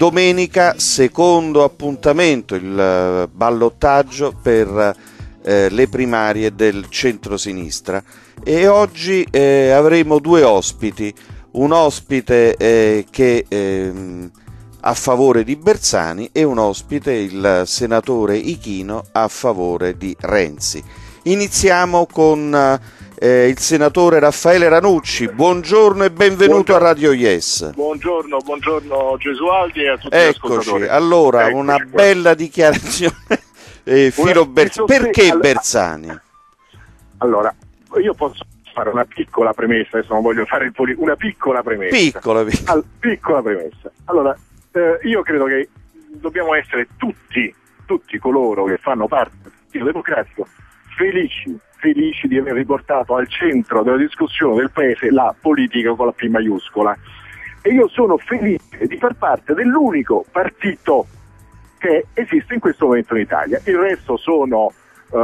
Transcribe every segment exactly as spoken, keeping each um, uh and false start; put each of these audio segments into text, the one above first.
domenica secondo appuntamento, il ballottaggio per eh, le primarie del centrosinistra, e oggi eh, avremo due ospiti, un ospite eh, che eh, a favore di Bersani e un ospite, il senatore Ichino, a favore di Renzi. Iniziamo con eh, il senatore Raffaele Ranucci. Buongiorno e benvenuto buongiorno. a Radio Yes. Buongiorno, buongiorno Gesualdi e a tutti Eccoci, gli ascoltatori. Allora, Eccoci una qua. bella dichiarazione. eh, Filo Bersani. Perché allora, Bersani? Allora, io posso fare una piccola premessa, adesso non voglio fare il poli- una piccola premessa. Piccola, piccola. All- piccola premessa. Allora, eh, io credo che dobbiamo essere tutti, tutti coloro che fanno parte del Partito Democratico felici, felici di aver riportato al centro della discussione del Paese la politica con la P maiuscola. E io sono felice di far parte dell'unico partito che esiste in questo momento in Italia. Il resto sono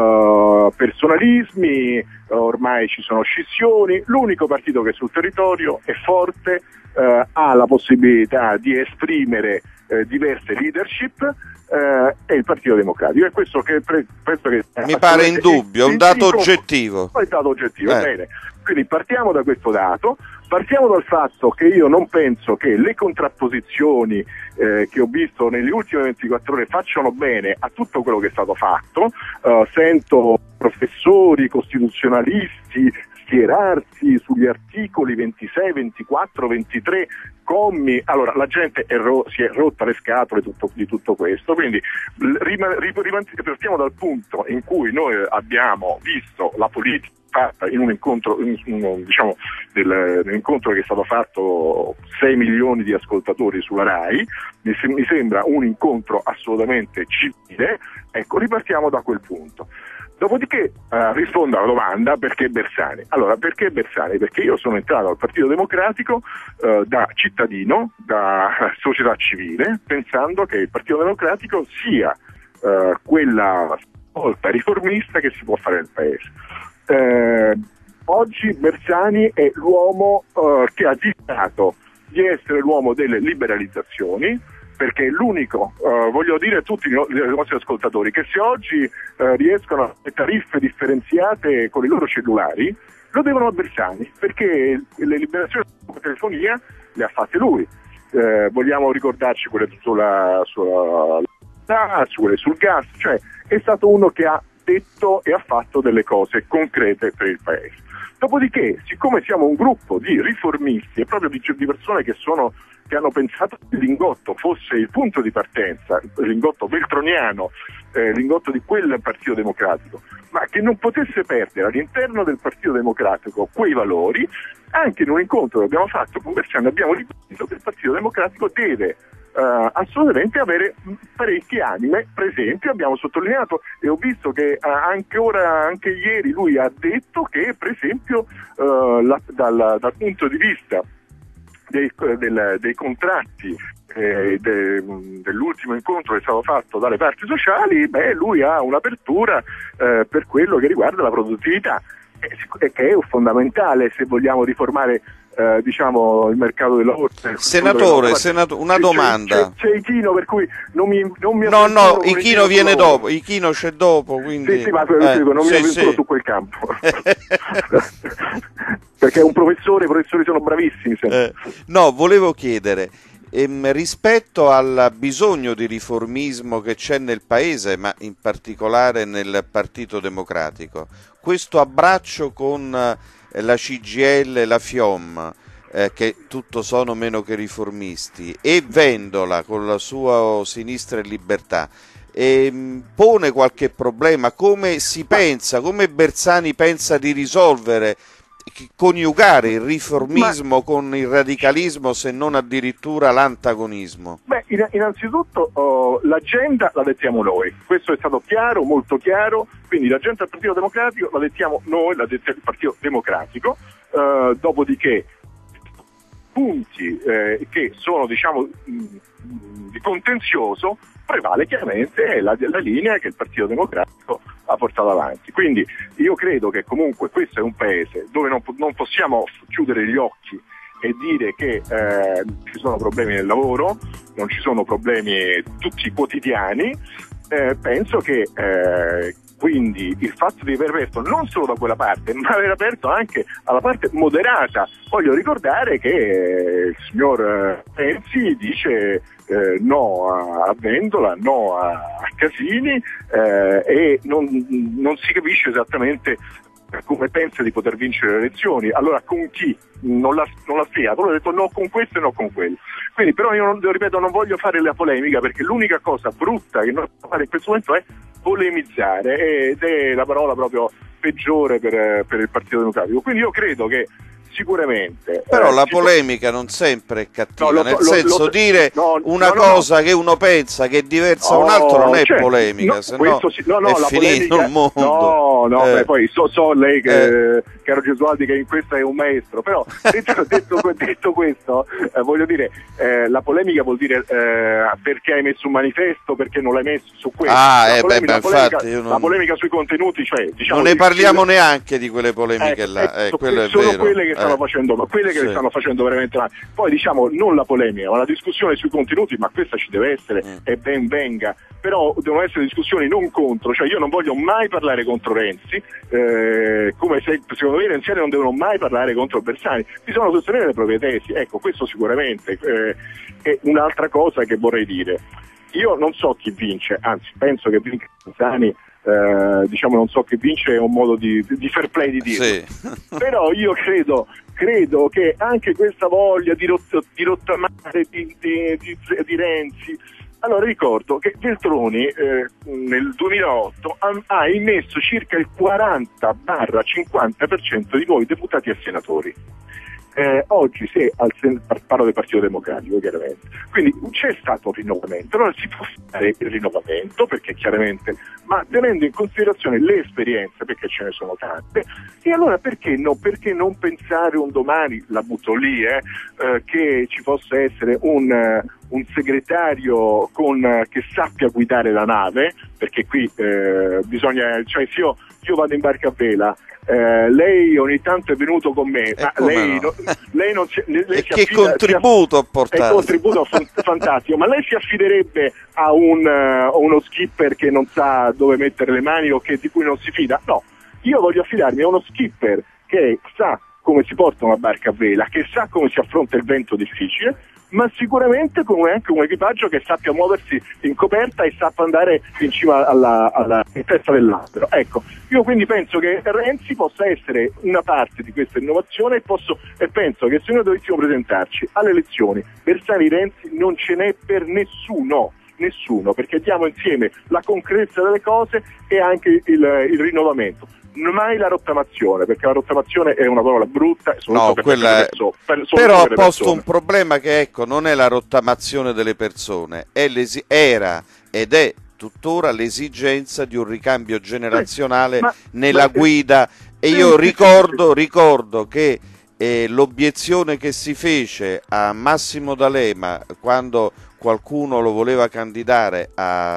uh, personalismi, ormai ci sono scissioni. L'unico partito che sul territorio è forte, uh, ha la possibilità di esprimere uh, diverse leadership, Uh, è il Partito Democratico, è questo che pre- penso che mi pare indubbio, è un dato oggettivo. È un dato oggettivo, eh. bene. Quindi partiamo da questo dato, partiamo dal fatto che io non penso che le contrapposizioni eh, che ho visto nelle ultime ventiquattro ore facciano bene a tutto quello che è stato fatto. Uh, sento professori costituzionalisti schierarsi sugli articoli ventisei, ventiquattro, ventitré commi. Allora, la gente è ro- si è rotta le scatole tutto, di tutto questo, quindi rima- rima- partiamo dal punto in cui noi abbiamo visto la politica fatta in un incontro, in, in, diciamo, del, incontro che è stato fatto sei milioni di ascoltatori sulla RAI, mi, se- mi sembra un incontro assolutamente civile. Ecco, ripartiamo da quel punto. Dopodiché eh, rispondo alla domanda: perché Bersani? Allora, perché Bersani? Perché io sono entrato al Partito Democratico eh, da cittadino, da società civile, pensando che il Partito Democratico sia eh, quella volta riformista che si può fare nel Paese. Eh, oggi Bersani è l'uomo eh, che ha dimostrato di essere l'uomo delle liberalizzazioni, perché è l'unico, uh, voglio dire a tutti i nostri ascoltatori, che se oggi uh, riescono a fare tariffe differenziate con i loro cellulari, lo devono a Bersani, perché le liberazioni della telefonia le ha fatte lui. Uh, vogliamo ricordarci quelle sulla, sulla, su quelle sul gas, cioè è stato uno che ha detto e ha fatto delle cose concrete per il Paese. Dopodiché, siccome siamo un gruppo di riformisti e proprio di, di persone che sono che hanno pensato che il Lingotto fosse il punto di partenza, il Lingotto veltroniano, eh, il Lingotto di quel Partito Democratico, ma che non potesse perdere all'interno del Partito Democratico quei valori, anche in un incontro che abbiamo fatto con Bersani abbiamo ribadito che il Partito Democratico deve Uh, assolutamente avere parecchie anime presenti. Abbiamo sottolineato e ho visto che uh, anche ora, anche ieri lui ha detto che per esempio uh, la, dal, dal punto di vista dei, del, dei contratti eh, de, dell'ultimo incontro che è stato fatto dalle parti sociali, beh, lui ha un'apertura eh, per quello che riguarda la produttività, eh, che è fondamentale se vogliamo riformare Eh, diciamo il mercato del lavoro. Senatore, senato, una c'è, domanda. C'è, c'è Ichino, per cui non mi non mi No, no, Ichino viene dopo, Ichino c'è dopo, quindi sì, sì, ma eh, dico, non sì, mi avventuro sì. su quel campo. Perché è un professore, i professori sono bravissimi. Eh, no, volevo chiedere ehm, rispetto al bisogno di riformismo che c'è nel Paese, ma in particolare nel Partito Democratico, questo abbraccio con la C G I L e la FIOM, eh, che tutto sono meno che riformisti, e Vendola con la sua Sinistra e Libertà, ehm, pone qualche problema? Come si pensa, come Bersani pensa di risolvere, coniugare il riformismo Ma... con il radicalismo, se non addirittura l'antagonismo? Beh, innanzitutto oh, l'agenda la dettiamo noi, questo è stato chiaro, molto chiaro, quindi l'agenda del Partito Democratico la dettiamo noi, la detta il Partito Democratico, uh, dopodiché punti eh, che sono diciamo mh, di contenzioso prevale chiaramente la, la linea che il Partito Democratico ha portato avanti. Quindi io credo che comunque questo è un paese dove non, non possiamo chiudere gli occhi e dire che eh, ci sono problemi nel lavoro, non ci sono problemi tutti quotidiani, eh, penso che eh, quindi il fatto di aver aperto non solo da quella parte, ma aver aperto anche alla parte moderata. Voglio ricordare che il signor Renzi dice eh, no a, a Vendola, no a, a Casini eh, e non, non si capisce esattamente come pensa di poter vincere le elezioni. Allora con chi? Non l'ha, non l'ha spiegato, lui ha detto no con questo e no con quello. Quindi però io non, ripeto, non voglio fare la polemica, perché l'unica cosa brutta che noi possiamo fare in questo momento è polemizzare, ed è la parola proprio peggiore per, per il Partito Democratico. Quindi io credo che sicuramente però eh, la ci... polemica non sempre è cattiva, no, lo, nel lo, senso lo, dire no, una no, cosa no. che uno pensa che è diversa da no, un altro non è cioè, polemica, no, se no sì, no, no, è la finito polemica, il mondo. No, no, eh. beh, poi so, so lei che, eh. caro Gesualdi, che in questo è un maestro, però detto, detto, detto questo, eh, voglio dire, eh, la polemica vuol dire eh, perché hai messo un manifesto, perché non l'hai messo su questo. Ah, la, eh, polemica, beh, la, polemica, infatti io non... la polemica sui contenuti, cioè diciamo, non ne parliamo il... neanche di quelle polemiche ecco, là, eh, ecco, quello è sono vero. quelle che stanno eh. facendo, quelle che sì. stanno facendo veramente male. Poi diciamo non la polemica, ma la discussione sui contenuti, ma questa ci deve essere mm. e ben venga, però devono essere discussioni non contro, cioè io non voglio mai parlare contro Renzi, eh, come se secondo me i renziani non devono mai parlare contro Bersani, bisogna sostenere le proprie tesi, ecco, questo sicuramente. Eh, e un'altra cosa che vorrei dire, io non so chi vince, anzi penso che vinca Bersani. Eh, diciamo non so che vince è un modo di, di fair play di dirlo, sì. Però io credo credo che anche questa voglia di, rott- di rottamare di, di, di, di Renzi, allora ricordo che Veltroni eh, nel duemilaotto ha, ha immesso circa il quaranta cinquanta per cento di nuovi deputati e senatori. Eh, oggi se al sen- parlo del Partito Democratico chiaramente, quindi c'è stato un rinnovamento, allora si può fare il rinnovamento perché chiaramente, ma tenendo in considerazione le esperienze, perché ce ne sono tante, e allora perché no, perché non pensare un domani, la butto lì, eh, eh, che ci possa essere un, uh, un segretario con, uh, che sappia guidare la nave, perché qui eh, bisogna, cioè se io, io vado in barca a vela, Eh, lei ogni tanto è venuto con me, ma lei, no? no, lei non si, lei e si che affida, contributo ha portato? È contributo fantastico, ma lei si affiderebbe a, un, uh, a uno skipper che non sa dove mettere le mani o che, di cui non si fida? No, io voglio affidarmi a uno skipper che sa come si porta una barca a vela, che sa come si affronta il vento difficile, ma sicuramente come anche un equipaggio che sappia muoversi in coperta e sappia andare in cima alla, alla in testa dell'albero. Ecco, io quindi penso che Renzi possa essere una parte di questa innovazione e, posso, e penso che se noi dovessimo presentarci alle elezioni, Bersani-Renzi non ce n'è per nessuno. Nessuno, perché diamo insieme la concretezza delle cose e anche il, il rinnovamento. Mai la rottamazione, perché la rottamazione è una parola brutta, no, per quella è... persone, per, però ha posto un problema che ecco non è la rottamazione delle persone, è l'esi... era ed è tuttora l'esigenza di un ricambio generazionale sì, ma, nella ma, guida e io ricordo, ricordo che eh, l'obiezione che si fece a Massimo D'Alema quando qualcuno lo voleva candidare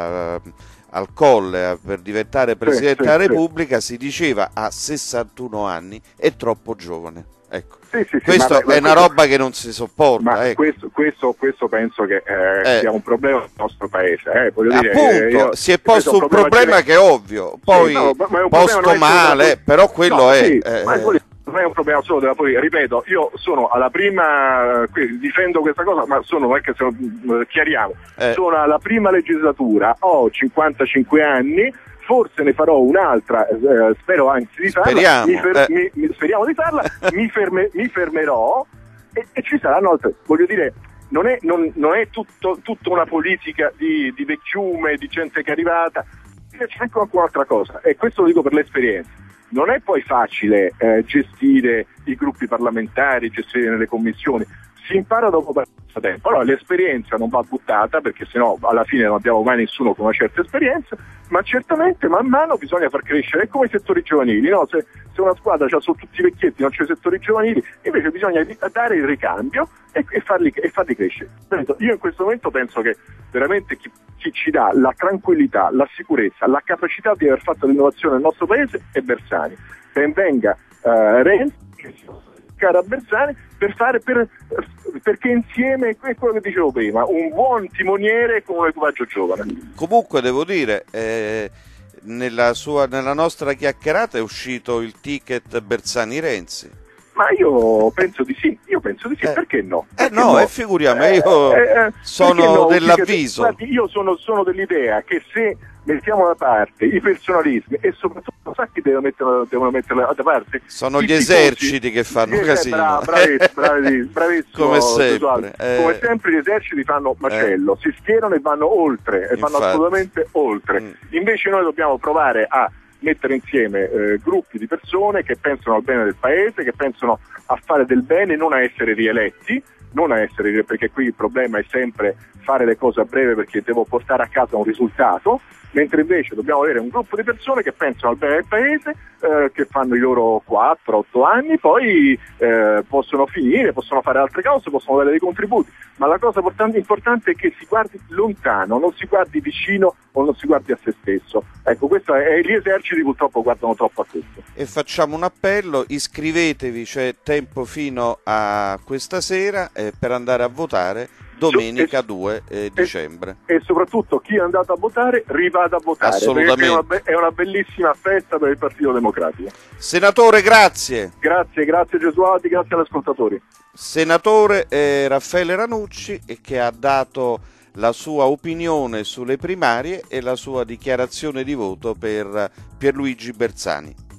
a al Colle per diventare Presidente sì, della sì, Repubblica sì. Si diceva a sessantuno anni è troppo giovane, ecco. Sì, sì, questo sì, ma, è una questo, roba che non si sopporta, ma ecco. questo, questo, questo penso che eh, eh. sia un problema del nostro paese, eh. Voglio dire, appunto, eh, io, si è posto un problema, problema che è ovvio, poi sì, no, posto male, da... però quello no, è, sì, eh, ma non è un problema solo della politica, ripeto, io sono alla prima, qui difendo questa cosa, ma sono, non è che sono, chiariamo, eh. sono alla prima legislatura, ho cinquantacinque anni, forse ne farò un'altra, eh, spero anzi di farla, speriamo, mi fer- eh. mi, mi, speriamo di farla, mi, ferme- mi fermerò e, e ci saranno altre, voglio dire, non è, non, non è tutto, tutta una politica di, di vecchiume, di gente che è arrivata, c'è anche un'altra cosa, e questo lo dico per l'esperienza. Non è poi facile eh, gestire i gruppi parlamentari, gestire nelle commissioni, si impara dopo abbastanza tempo. Allora l'esperienza non va buttata perché sennò alla fine non abbiamo mai nessuno con una certa esperienza, ma certamente man mano bisogna far crescere, è come i settori giovanili, no? Se, se una squadra c'ha solo tutti i vecchietti, non c'è i settori giovanili, invece bisogna dare il ricambio e, e, farli, e farli crescere. Io in questo momento penso che veramente chi, chi ci dà la tranquillità, la sicurezza, la capacità di aver fatto l'innovazione nel nostro paese è Bersani. Ben venga uh, Renzi, attaccare a Bersani per fare per, perché insieme è quello che dicevo prima, un buon timoniere con un equipaggio giovane. Comunque devo dire, eh, nella, sua, nella nostra chiacchierata è uscito il ticket Bersani-Renzi. Ma io penso di sì, io penso di sì, eh, perché no? Eh perché no, no? e figuriamo, io eh, eh, sono no? dell'avviso. Guardi, io sono, sono dell'idea che se mettiamo da parte i personalismi e soprattutto sa chi deve mettere, devono mettere da parte? Sono I gli tifosi. eserciti che fanno eh, casino. Bra, bravissimo, bravissimo, bravissimo, Come sempre. Eh, Come sempre gli eserciti fanno macello, eh. si schierano e vanno oltre, e vanno Infatti. assolutamente oltre. Mm. Invece noi dobbiamo provare a mettere insieme eh, gruppi di persone che pensano al bene del paese, che pensano a fare del bene, non a essere rieletti, non a essere, perché qui il problema è sempre fare le cose a breve perché devo portare a casa un risultato, mentre invece dobbiamo avere un gruppo di persone che pensano al bene del paese, eh, che fanno i loro quattro otto anni, poi eh, possono finire, possono fare altre cose, possono dare dei contributi, ma la cosa importante è che si guardi lontano, non si guardi vicino o non si guardi a se stesso. Ecco, questo è, gli eserciti purtroppo guardano troppo a questo. E facciamo un appello, iscrivetevi, c'è tempo fino a questa sera eh, per andare a votare domenica due eh, dicembre. E, e soprattutto chi è andato a votare rivada a votare, assolutamente, perché è una, be- è una bellissima festa per il Partito Democratico. Senatore, grazie. Grazie, grazie Gesualdi, grazie agli ascoltatori. Senatore eh, Raffaele Ranucci, che ha dato la sua opinione sulle primarie e la sua dichiarazione di voto per Pierluigi Bersani.